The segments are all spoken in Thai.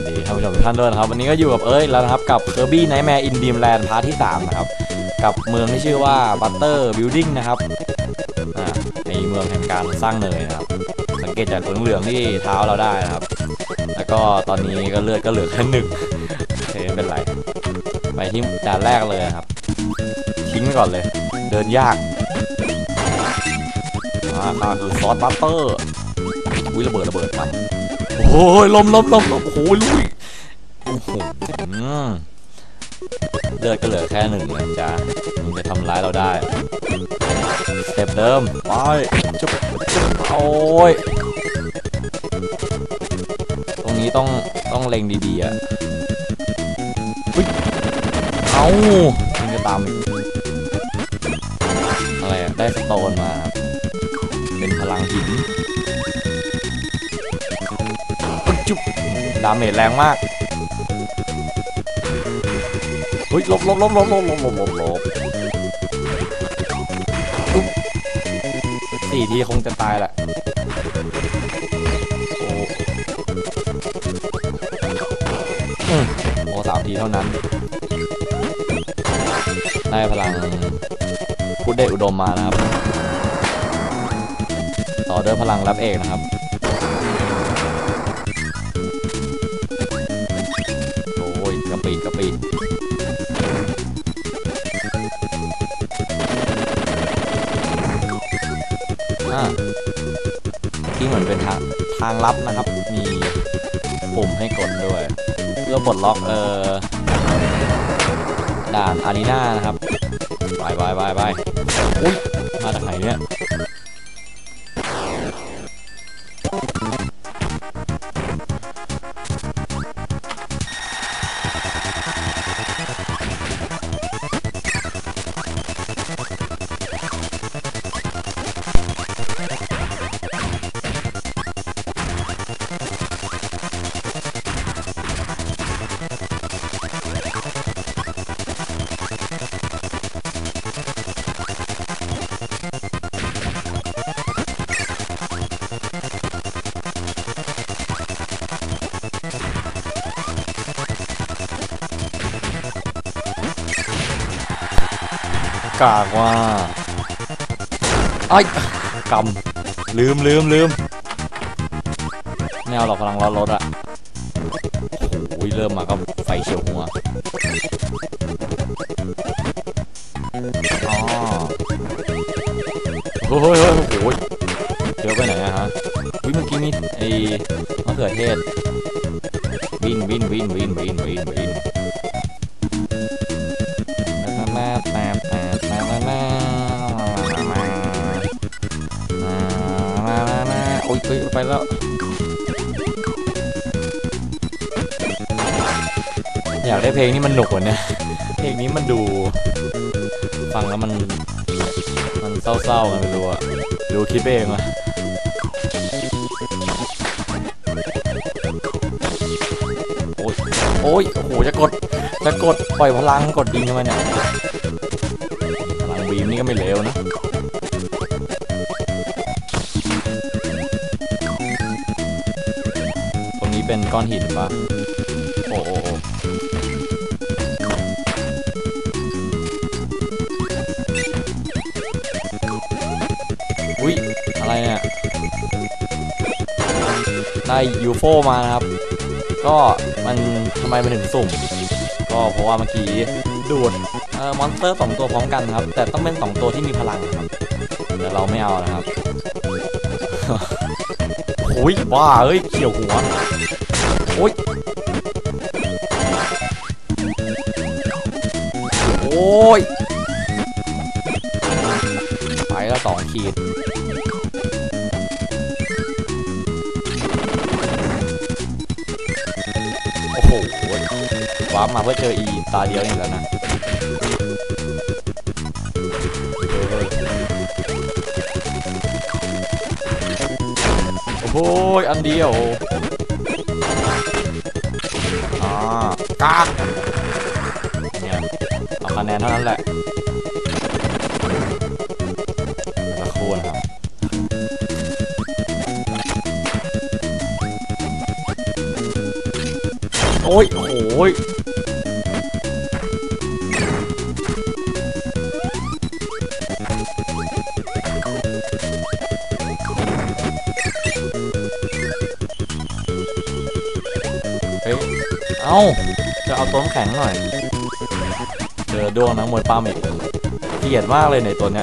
ดีท่านผู้ชมทุกท่านด้วยนะครับวันนี้ก็อยู่กับแล้วนะครับกับ Kirby Nightmare in Dreamland พาร์ทที่3นะครับกับเมืองที่ชื่อว่า Butter Building นะครับในเมืองแห่งการสร้างเนยนะครับสังเกตจากเหลืองๆที่เท้าเราได้นะครับแล้วก็ตอนนี้ก็เลือดก็เหลือแค่1โอเคไม่เป็นไรไปที่ด่านแรกเลยครับทิ้งก่อนเลยเดินยากคือซอสบัตเตอร์อุ้ยระเบิดครับโอ้ยล้มโอ้โหลุยโอ้โหเลือดก็เหลือแค่1เลยจ้ามันจะทำร้ายเราได้สเต็ปเดิมไปจุ๊บโอ้ยตรงนี้ต้องเล็งดีๆอ่ะเอามันจะตามอะไรได้สโตนมาเป็นพลังหินจุ๊บดาเมจแรงมากเฮ้ยลบ4 ทีคงจะตายแหละโอ้3 ทีเท่านั้นได้พลังพุทธเดชอุดมมานะครับต่อด้วยพลังรับเอกนะครับโอ้ยกระปีที่เหมือนเป็นทางลับนะครับมีปุ่มให้กดด้วยเพื่อปลดล็อกด่านอารีนานะครับไปอุ้ยมาจากไหนเนี่ยกากว่าไอ้กำลืมไม่เอาหรอกพลังล้อรถอะโอ้ยเริ่มมาก็ไฟเฉียวหัวอ๋อโอ้ยเยอะไปไหนอะฮะเมื่อกี้นี่ไอ้มะเขือเทศวินโอ้ยไปแล้วอยากได้เพลงนี้มันหนุกกว่านี้เพลงนี้มันดูฟังแล้วมันเศร้าๆกันไม่รู้อะรู้คิดเองอะโอ้ยโอ้โหจะกดปล่อยพลังกดยิงกันมาเนี่ยพลังบีมนี่ก็ไม่เลวนะตรงนี้เป็นก้อนหินปะโอ้อุ้ยอะไรเนี่ยได้ยูโฟมานะครับก็มันทำไมมันถึงสุ่มก็เพราะว่าเมื่อกี้ดูดมอนสเตอร์2 ตัวพร้อมกันครับแต่ต้องเป็น2 ตัวที่มีพลังครับแต่เราไม่เอานะครับโอ้ยบ้าเขี่ยวหัวโอ้ยไปแล้ว2 ขีดโอ้โหว้ามาเพื่อเจอตาเดียวนี่แล้วนะโอ้โหอันเดียวกากเนี่ยเอาคะแนนเท่านั้นแหละสักครู่นะครับ อโอ้ยโอ้ยเฮ้ยเอ้าจะเอาตัวน้ำแข็งหน่อยเจอดวงนักมวยปั้มอีกเกลียดมากเลยในตัวเนี้ย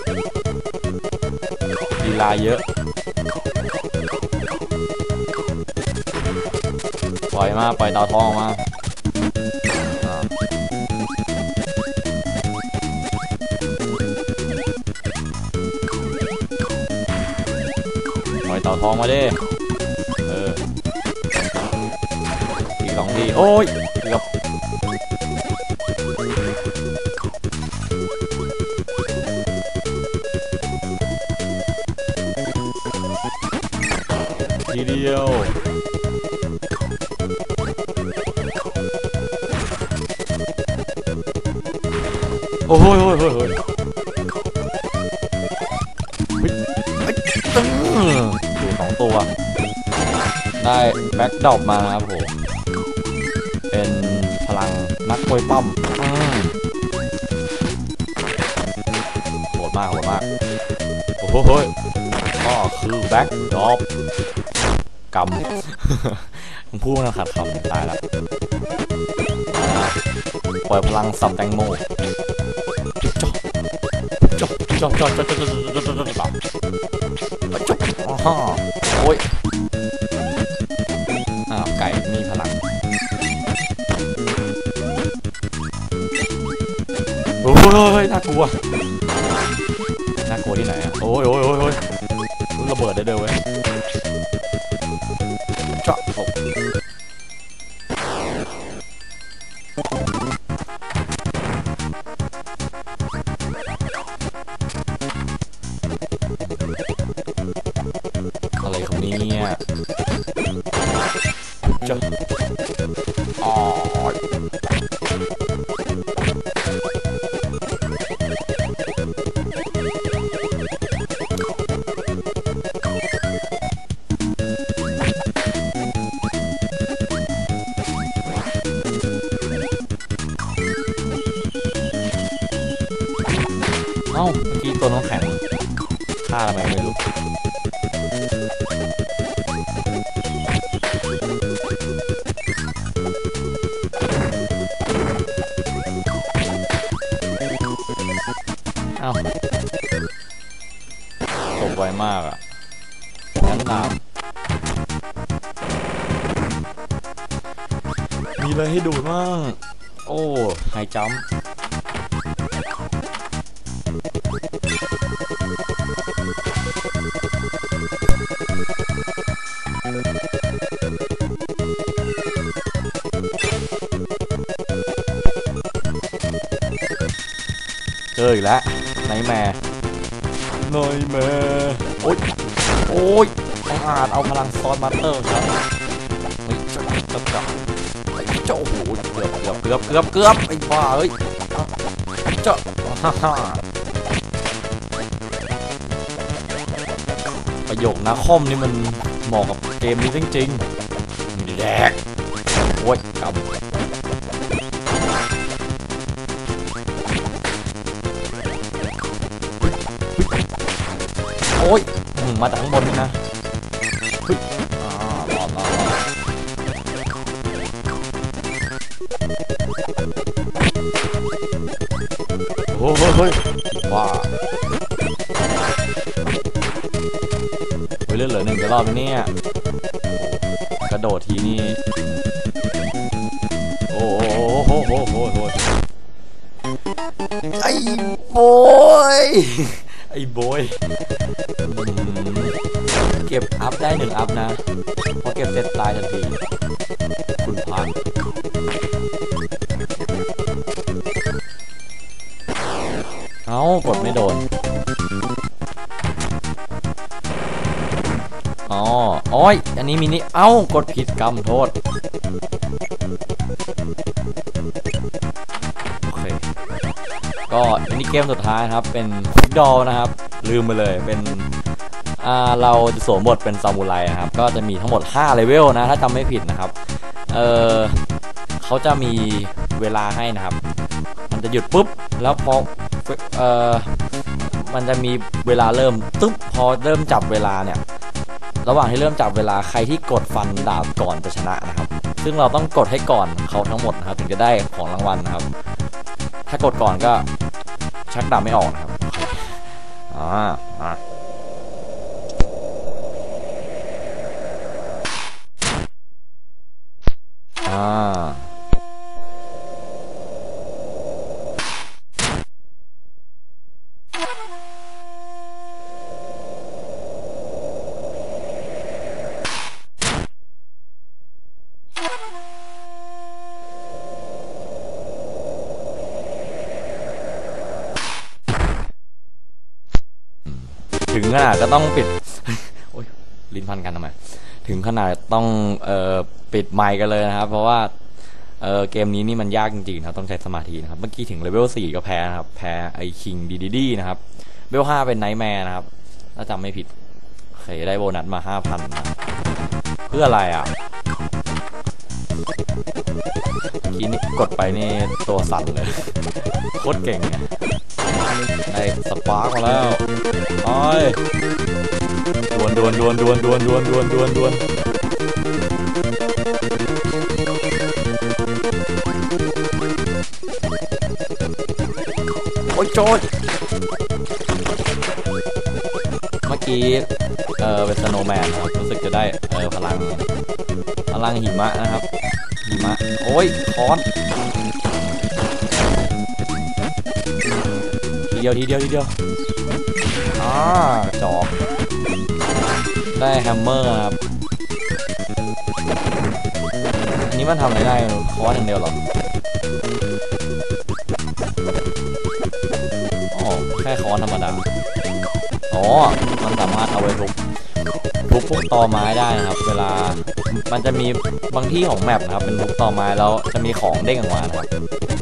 ลีลาเยอะปล่อยมาปล่อยดาวทองมาปล่อยเต่าทองมาดิอีก2 ทีโอ้ยเกือบทีเดียวโอ้โหอยู่2 ตัวได้แบ็คดรอปมาครับผมเป็นพลังนักมวยปั้มโหดมากโอ้โหก็คือแบ็คดรอปกำพูดมันขัดคำตายแล้วปล่อยพลังสับแตงโมจบโอ้ยไก่มีพลังโอ้ยน่ากลัวที่ไหนโอ้ยระเบิดได้ด้วยเว้ยเจาะอะไรของนี้เนี่ยจะอ๋อเอ้าเมื่อกี้ตัวน้องแข็งฆ่าทำไมไม่รู้เอ้าตกไวมากอ่ะงั้นตามมีอะไรให้ดูบ้างโอ้ไฮจัมป์เจออีกแล้วไนท์แมร์โอ้ยอาจเอาพลังซอสมาสเตอร์ครับไม่เจ้าโอ้โหเกือบไอ้บ้าเอ้ยเจ้าประโยคนาคอมนี่มันเหมาะกับเกมนี้จริงๆแดกโอ้ยกับโอ้ยมาจากข้างบนนี่นะรอดโอ้ยว้าเลือดเหลือ1จะรอดไหมเนี่ยกระโดดทีนี่โอ้ไอ้โบยเก็บอัพได้1 อัพนะพอเก็บเสร็จตายทันทีคุณพานเอ้ากดไม่โดนอ้อยอันนี้มินิเอ้ากดผิดกรรมโทษโอเคก็อันนี้เกมสุดท้ายครับเป็นฟิกดอลนะครับลืมไปเลยเป็นเราจะสวมบทเป็นซามูไรนะครับก็จะมีทั้งหมด5 เลเวลนะถ้าจำไม่ผิดนะครับเออเขาจะมีเวลาให้นะครับมันจะหยุดปุ๊บแล้วพอมันจะมีเวลาเริ่มตึ๊บพอเริ่มจับเวลาเนี่ยระหว่างที่เริ่มจับเวลาใครที่กดฟันดาบก่อนจะชนะนะครับซึ่งเราต้องกดให้ก่อนเขาทั้งหมดนะครับถึงจะได้ของรางวัลนะครับถ้ากดก่อนก็ชักดาบไม่ออกนะครับถึงขนาดก็ต้องปิด โอ๊ยลิ้นพันกันทำไมถึงขนาดต้องปิดไมค์กันเลยนะครับเพราะว่าเกมนี้นี่มันยากจริงๆครับต้องใช้สมาธินะครับเมื่อกี้ถึงเลเวล4ก็แพ้นะครับแพ้ไอ้คิงดีนะครับเลเวล5เป็นไนท์แมร์นะครับถ้าจำไม่ผิดเคยได้โบนัสมา 5,000 นะเพื่ออะไรอ่ะทีนี้กดไปนี่ตัวสั่นเลยโคตรเก่งเนี่ยได้สปาร์กมาแล้วโอ้ยดวนโอ้ยโจยเมื่อกี้เป็นสโนว์แมนนะครับรู้สึกจะได้พลังหิมะนะครับหิมะโอ้ยค้อนทีเดียวจอบได้แฮมเมอร์ครับอันนี้มันทำอะไรได้ค้อนอย่างเดียวหรออ๋อแค่ค้อนธรรมดาอ๋อมันสามารถเอาไว้ทุบพวกตอไม้ได้นะครับเวลามันจะมีบางที่ของแมปนะครับเป็นทุบตอไม้แล้วจะมีของเด้งออกมานะครับ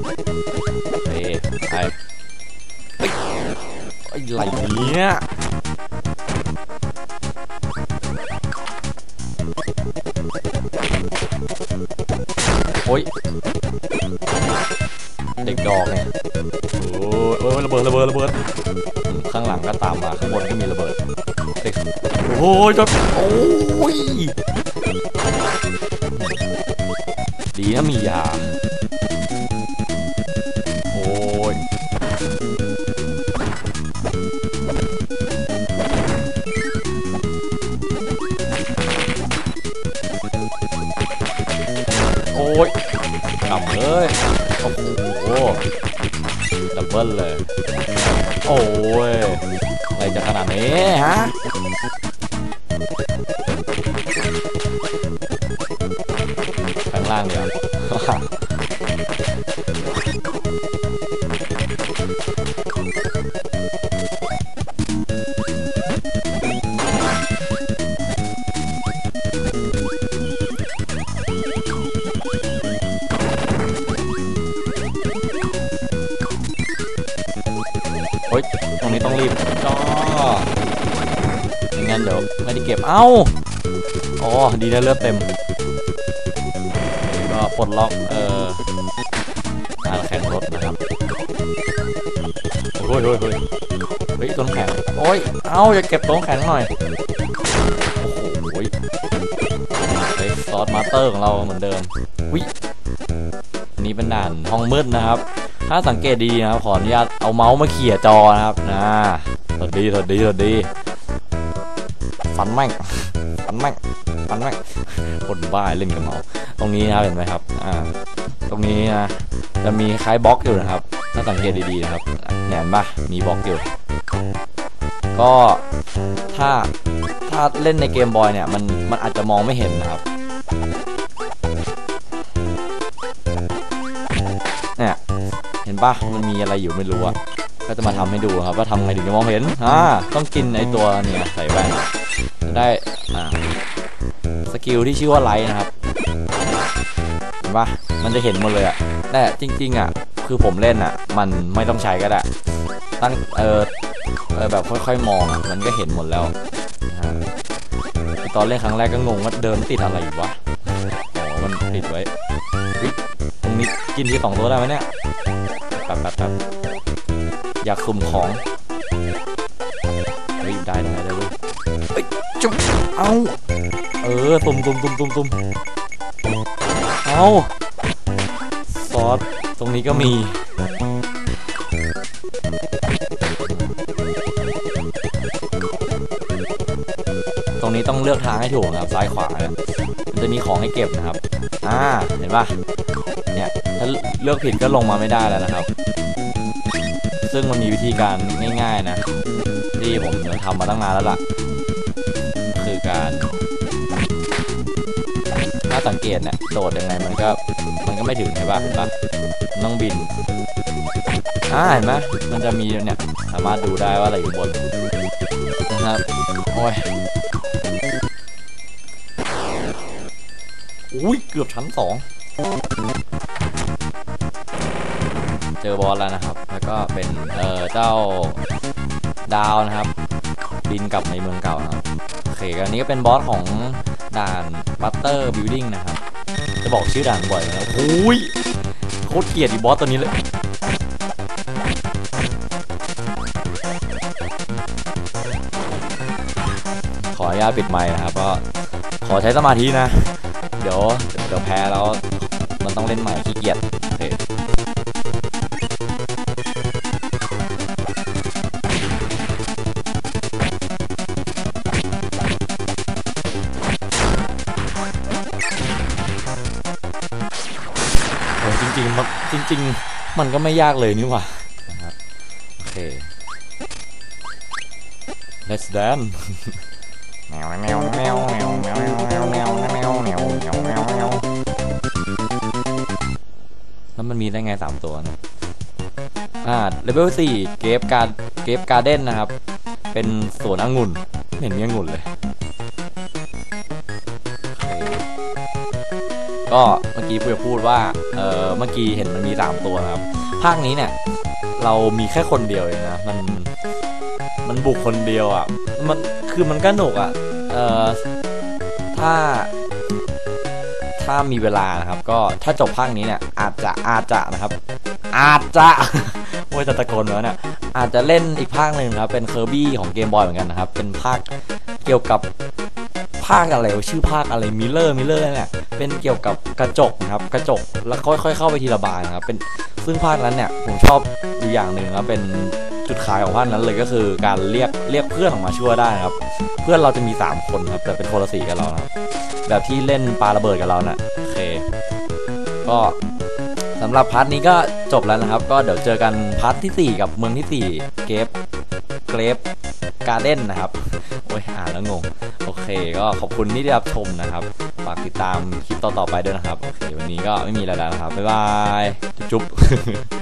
อะไรเนี้ยโอ้ยเด็กดอกเนี่ยโอ้ยระเบิดข้างหลังก็ตามมาข้างบนก็มีระเบิดโอ้ยจบโอ้ยดีนะมียาโอ้ยโอ้ยกำเลยโอ้โหดับเบิ้ลเลยโอ้ยอะไรจะขนาดนี้ฮะข้างล่างเดี๋ยวโอ๊ยตรงนี้ต้องรีบจ้อไม่งั้นเดี๋ยวไม่ได้เก็บเอ้าอ๋อดีนะเลือดเต็มก็ปลดล็อกการแข่งรถนะครับโอ้ยเฮ้ยต้นแข็งโอ้ยเอ้าจะเก็บต้นแข็งหน่อยโอ้โหซอสมาสเตอร์ของเราเหมือนเดิมวิอันนี้เป็นด่านห้องมืดนะครับถ้าสังเกตดีนะครับขออนุญาตเอาเมาส์มาเขี่ยจอนะครับสวัสดีฟันแม่งคนบ้าเล่นกับเมาส์ตรงนี้นะครับเห็นไหมครับตรงนี้นะจะมีคล้ายบล็อกอยู่นะครับถ้าสังเกตดีๆนะครับเห็นปะมีบล็อกอยู่ก็ถ้าเล่นในเกมบอยเนี่ยมันอาจจะมองไม่เห็นนะครับเนี่ยเห็นปะมันมีอะไรอยู่ไม่รู้อะก็จะมาทำให้ดูครับว่าทำไงถึงจะมองเห็นต้องกินไอตัวเนี่ยใส่แว่นจะได้สกิลที่ชื่อว่าไลท์นะครับเห็นปะมันจะเห็นหมดเลยอะแต่จริงๆอะคือผมเล่นอะมันไม่ต้องใช้ก็ได้ตั้งแบบค่อยๆมองอะมันก็เห็นหมดแล้วตอนเล่นครั้งแรกก็งงว่าเดินติดอะไรอยู่วะอ๋อมันติดไว้ตรงนี้กินที่2 ตัวได้ไหมเนี่ยแป๊บอยากสุ่มของเฮ้ยได้เลยเฮ้ยจุ๊บเอาตุ่มเอาซอสตรงนี้ก็มีตรงนี้ต้องเลือกทางให้ถูกนะครับซ้ายขวาเนี่ยมันจะมีของให้เก็บนะครับเห็นป่ะเนี่ยถ้าเลือกผิดก็ลงมาไม่ได้แล้วนะครับซึ่งมันมีวิธีการง่ายๆนะที่ผมทำมาตั้งนานแล้วล่ะคือการถ้าสังเกตเนี่ยโดดยังไงมันก็ไม่ถึงใช่ป่ะต้องบินเห็นไหมมันจะมีเนี่ยสามารถดูได้ว่าอะไรอยู่บนนะครับโอ้ยอุ้ยเกือบชั้น 2เจอบอสแล้วนะครับแล้วก็เป็นเจ้าดาวนะครับบินกลับในเมืองเก่านะครับโอเคอันนี้ก็เป็นบอสของด่านบัตเตอร์บิลดิ้งนะครับจะบอกชื่อด่านบ่อยนะอุ้ยโคตรเกลียดอีบอสตัวนี้เลยขออนุญาตปิดไมค์นะครับก็ขอใช้สมาธินะเดี๋ยวแพ้แล้วมันต้องเล่นใหม่ขี้เกียจโอเคจริงมันก็ไม่ยากเลยนี่หว่านะครับโอเค let's dance แมวแล้วมันมีได้ไง3 ตัวนะเลเวล 4เกฟการ์เด้นนะครับเป็นสวนองุ่นไม่เห็นมีองุ่นเลยก็เมื่อกี้พูดว่าเมื่อกี้เห็นมันมี3 ตัวนะครับภาคนี้เนี่ยเรามีแค่คนเดียวเองนะมันบุกคนเดียวอ่ะมันก็หนุกอ่ะถ้ามีเวลานะครับก็ถ้าจบภาคนี้เนี่ยอาจจะนะครับโอ้ยตะโกนแล้วเนี่ยอาจจะเล่นอีกภาคหนึ่งครับเป็นเคอร์บี้ของเกมบอยเหมือนกันนะครับเป็นภาคเกี่ยวกับภาคอะไรชื่อภาคอะไรมิลเลอร์เนี่ยเป็นเกี่ยวกับกระจกนะครับกระจกแล้วค่อยๆเข้าไปทีละบานนะครับซึ่งภาคนั้นเนี่ยผมชอบอยู่อย่างหนึ่งครับเป็นจุดขายของภาคนั้นเลยก็คือการเรียกเพื่อนออกมาช่วยได้นะครับเพื่อนเราจะมี3 คนครับแต่เป็นคนละสีกับเรานะครับแบบที่เล่นปาระเบิดกับเรานะโอเคก็สำหรับพาร์ทนี้ก็จบแล้วนะครับก็เดี๋ยวเจอกันพาร์ทที่4กับเมืองที่4เกรฟการ์เด้นนะครับโอ้ยอ่านแล้วงงโอเคก็ขอบคุณที่ได้รับชมนะครับฝากติดตามคลิปต่อๆไปด้วยนะครับโอเควันนี้ก็ไม่มีอะไรแล้วนะครับบ๊ายบายจุ๊บ